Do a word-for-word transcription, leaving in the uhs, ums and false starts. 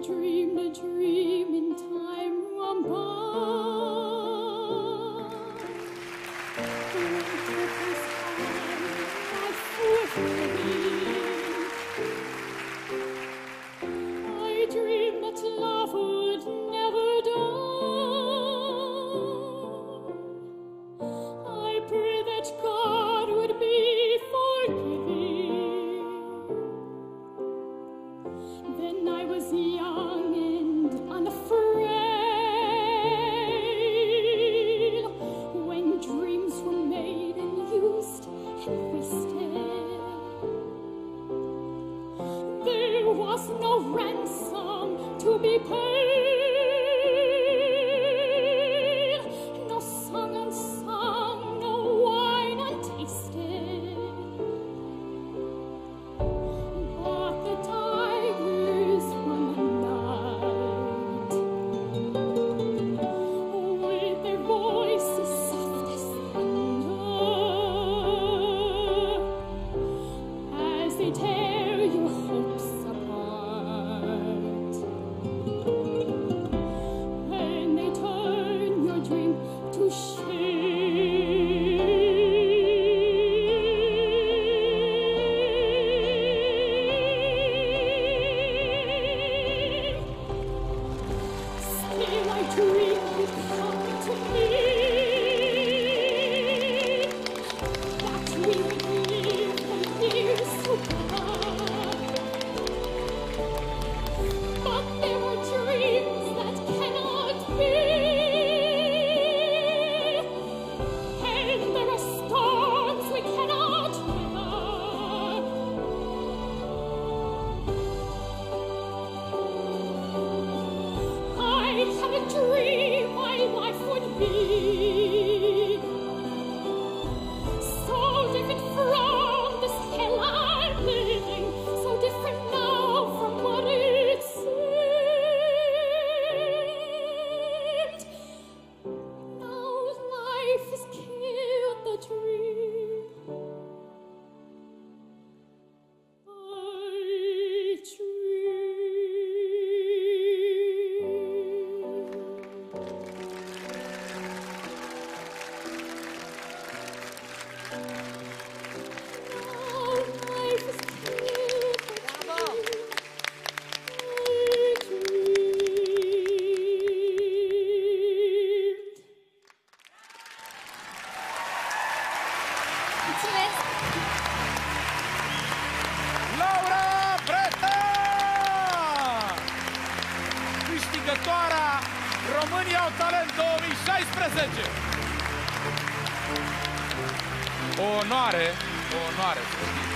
dreamed a dream in time gone by. When purpose had fulfilled, I dreamed that love would never die. I pray that God would be forgiving. Then I was young and unafraid, when dreams were made and used and wasted. There was no ransom to be paid, no song unsung, no wine untasted. But the tigers from the night, with their voices soft as thunder, as they tear your hopes apart, and they turn your dream to shame. Still I dream you'd come to me, that we would live for years together. But there are dreams that cannot be, and there are storms we cannot weather. I had a dream my life would be so different from this hell I'm living, so different now from what it seemed. Now life has killed the dream I Laura Breta! Câștigătoarea România au Talent două mii șaisprezece! O onoare, o onoare!